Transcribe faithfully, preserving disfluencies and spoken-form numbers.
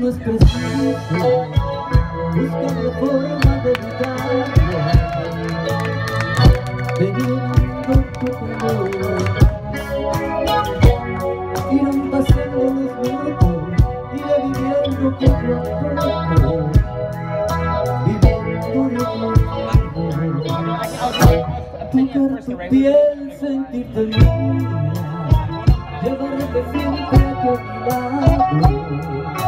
no es preciso buscar la forma de evitarlo, teniendo tu calor. Irán pasando los minutos, iré viviendo poco a poco, viviendo tocar tu piel, sentirte mía, llevarte siempre a tu lado.